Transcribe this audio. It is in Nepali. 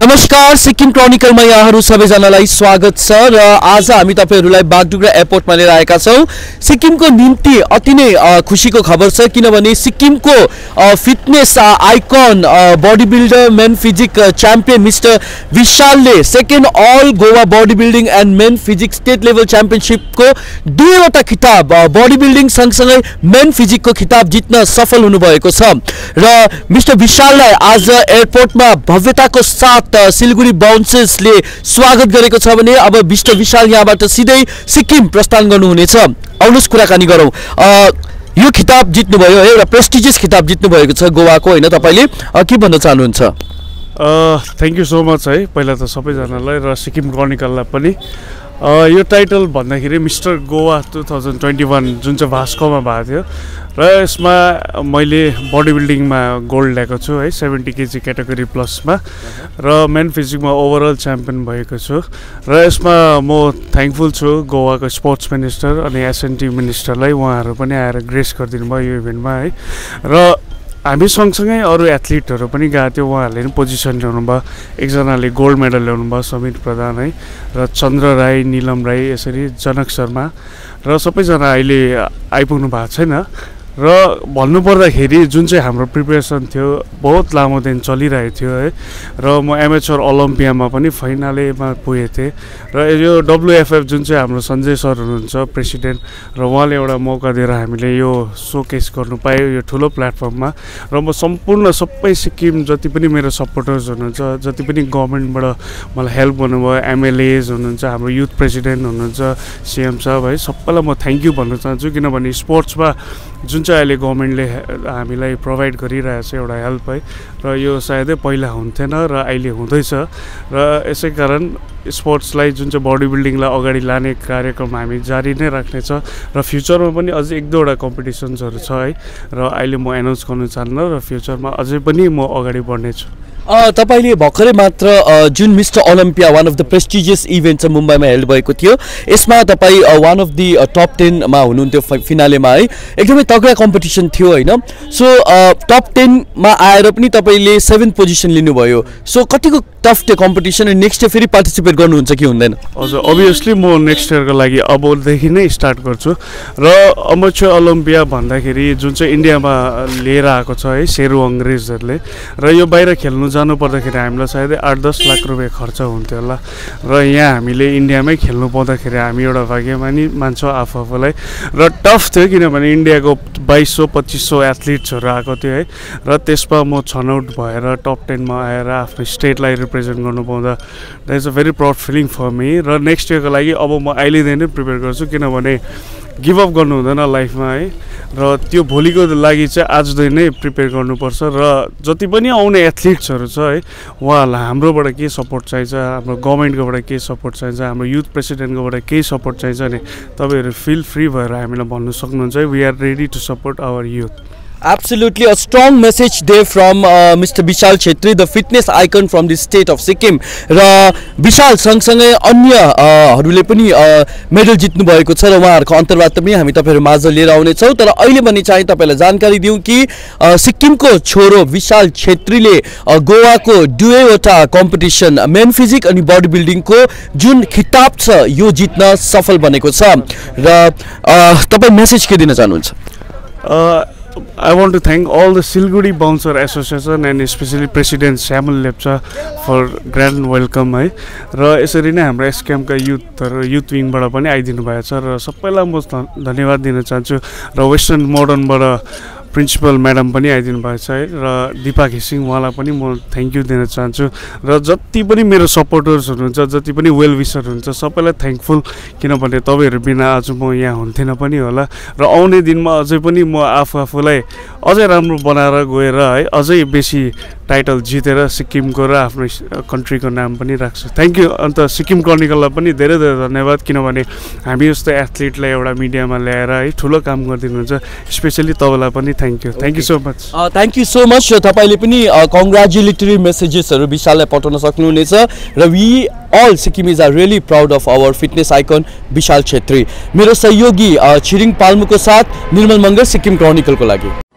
नमस्कार सिक्किम क्रोनिकलमा यहाँहरु सबैजनालाई स्वागत छ र आज हामी तपाईहरुलाई बागडुग्रा एयरपोर्टमा लिएर आएका छौं। सिक्किमको निम्ति अति नै खुशीको खबर छ किनभने सिक्किमको fitness icon body builder men physique champion mister विशालले second all Goa body building and men physique state level च्याम्पियनशिपको दुईवटा खिताब बडी बिल्डिङ सँगसँगै मेन फिजिकको खिताब जित्न सफल हुनुभएको छ र मिस्टर विशाललाई आज एयरपोर्टमा भव्यताको साथ सिलगुडी बाउन्सर्सले स्वागत गरेको छ भने अब मिस्टर विशाल यहाँबाट सिधै सिक्किम प्रस्थान गर्नुहुनेछ। आउनुस् कुराकानी गरौँ। यो खिताब जित्नुभयो, एउटा प्रेस्टिजियस खिताब जित्नुभएको छ गोवाको, हैन? तपाईले के भन्न चाहनुहुन्छ? थ्याङ्क यू सो मच है पहिला त सबैजनालाई र सिक्किम क्रोनिकललाई पनि। यो टाइटल भन्दाखेरि मिस्टर गोवा 2021 जुन चाहिँ भास्कोमा भएको थियो र यसमा मैले बडी बिल्डिङमा गोल्ड ल्याएको छु है 70 केजी क्याटेगोरी प्लसमा र मेन फिजिकमा ओभरअल च्याम्पियन भएको छु र यसमा म थ्याङ्कफुल छु गोवाको स्पोर्ट्स मिनिस्टर अनि एसएनटी मिनिस्टरलाई, उहाँहरू पनि आएर ग्रेस गरिदिनु भयो यो इभेन्टमा है। र हामी सँगसँगै अरू एथलिटहरू पनि गएको थियो, उहाँहरूले पनि पोजिसन ल्याउनु भयो। एकजनाले गोल्ड मेडल ल्याउनु भयो समीर प्रधान है, र चन्द्र राई, नीलम राई, यसरी जनक शर्मा र सबैजना अहिले आइपुग्नु भएको छैन। र भन्नुपर्दाखेरि जुन चाहिँ हाम्रो प्रिपेरेसन थियो बहुत लामो दिन चलिरहेको थियो है र म एमेचर ओलम्पियामा पनि फाइनलमा पुगेको थिएँ र यो WFF जुन चाहिँ हाम्रो सञ्जय सर हुनुहुन्छ प्रेसिडेन्ट र उहाँले एउटा मौका दिएर हामीले यो सोकेस गर्नु पायो यो ठुलो प्लेटफर्ममा र म सम्पूर्ण सबै सिक्किम जति पनि मेरो सपोर्टर्स हुनुहुन्छ, जति पनि गभर्मेन्टबाट मलाई हेल्प गर्नुभयो, एमएलएज हुनुहुन्छ, हाम्रो युथ प्रेसिडेन्ट हुनुहुन्छ सीएम साहब है, सबैलाई म थ्याङ्क यू भन्न चाहन्छु किनभने स्पोर्ट्समा जुन चाहिँ अहिले गभर्मेन्टले हामीलाई प्रोभाइड गरिरहेको छ एउटा हेल्प है र यो सायदै पहिला हुन्थेन र अहिले हुँदैछ र यसै कारण स्पोर्ट्सलाई जुन चाहिँ बडी बिल्डिङलाई अगाडि लाने कार्यक्रम हामी जारी नै राख्नेछ र फ्युचरमा पनि अझै एक दुईवटा कम्पिटिसन्सहरू छ है र अहिले म एनाउन्स गर्न चाहन्न र फ्युचरमा अझै पनि म अगाडि बढ्नेछु। तपाईले भर्खरै मात्र जुन mister Olympia one of the prestigious event चाहिँ मुम्बईमा हेल्ड भएको थियो, यसमा तपाईँ वान अफ द टप 10 मा हुनुहुन्थ्यो फिनालेमा है, एकदमै तगडा कम्पिटिसन थियो हैन? सो टप 10 मा आएर पनि तपाईले 7th पोजिसन लिनुभयो। सो कतिको टफ डे कम्पिटिसन र नेक्स्ट इयर फेरि पार्टिसिपेट गर्नुहुन्छ कि हुँदैन? हजुर, अभियसली म नेक्स्ट इयरको लागि अबदेखि नै स्टार्ट गर्छु र अमेचर ओलम्पिया भन्दाखेरि जुन चाहिँ इन्डियामा लिएर आएको छ है शेरू अङ्ग्रेजहरूले र यो बाहिर खेल्नु जानु पर्दाखेरि हामीलाई सायदै 8-10 लाख रुपियाँ खर्च हुन्थ्यो होला र यहाँ हामीले इन्डियामै खेल्नु पाउँदाखेरि हामी एउटा भाग्यमानी मान्छौँ आफूलाई र टफ थियो किनभने इन्डियाको 2200-2500 एथलिट्सहरू आएको थियो है र त्यसमा म छनौट भएर टप 10 मा आएर आफ्नो स्टेटलाई रिप्रेजेन्ट गर्नु पाउँदा that is a very proud feeling for me र नेक्स्ट इयरको लागि अब म अहिलेदेखि नै प्रिपेयर गर्छु किनभने गिभ अप गर्नु हुँदैन लाइफमा है र त्यो भोलिको लागि चाहिँ आजदेखि नै प्रिपेयर गर्नुपर्छ र जति पनि आउने एथलिट्सहरू छ है उहाँहरूलाई हाम्रोबाट के सपोर्ट चाहिन्छ, हाम्रो गभर्मेन्टकोबाट के सपोर्ट चाहिन्छ, हाम्रो युथ प्रेसिडेन्टकोबाट केही सपोर्ट चाहिन्छ भने तपाईँहरू फिल फ्री भएर हामीलाई भन्नु सक्नुहुन्छ है। We are ready to support our youth. Absolutely a strong message there from Mr. Vishal Chhetri, the fitness icon from the state of Sikkim. र विशाल सँगसँगै अन्यहरूले पनि मेडल जित्नु भएको छ र उहाँहरूको अन्तर्वार्ता पनि हामी तपाईहरु माझ लिएर आउने छौं। तर अहिले पनि चाहिँ तपाईलाई जानकारी दिउँ कि सिक्किमको छोरो विशाल छेत्रीले गोवाको दुईवटा कम्पिटिसन मेन फिजिक अनि बडी बिल्डिङको जुन खिताब छ यो जित्न सफल बनेको छ र तपाई मेसेज के दिन चाहनुहुन्छ? I want to thank all the Silgudi Bouncer Association and especially President Samuel Lepcha for grand welcome है र यसरी नै हाम्रो एसकेएम का युथ विङबाट पनि आइदिनु भएको छ र सबैलाई म धन्यवाद दिन चाहन्छु र वेस्टर्न मोडर्नबाट प्रिन्सिपल म्याडम पनि आइदिनु भएको छ है र दिपा घिसिङ उहाँलाई पनि म थ्याङ्क यू दिन चाहन्छु र जति पनि मेरो सपोर्टर्स हुनुहुन्छ, जति पनि वेल विसर हुनुहुन्छ सबैलाई थ्याङ्कफुल किनभने तपाईँहरू बिना आज म यहाँ हुन्थेन पनि होला र आउने दिनमा अझै पनि म आफूलाई अझै राम्रो बनाएर गएर है अझै बेसी टाइटल जितेर सिक्किमको र आफ्नो कन्ट्रीको नाम पनि राख्छु। Thank you. अन्त सिक्किम क्रोनिकललाई पनि धेरै धेरै धन्यवाद किनभने हामी जस्तो एथलिटलाई एउटा मिडियामा ल्याएर है ठुलो काम गरिदिनुहुन्छ, स्पेसली तपाईँलाई पनि thank you so much. Thank you so much. तपाईले पनि कङ्ग्रेचुलेटरी मेसेजेसहरू विशाललाई पठाउन सक्नुहुनेछ र we all Sikkimese are really proud of our fitness icon Vishal Chhetri। मेरो सहयोगी छिरिङ पाल्मुको साथ निर्मल मगर सिक्किम क्रोनिकलको लागि।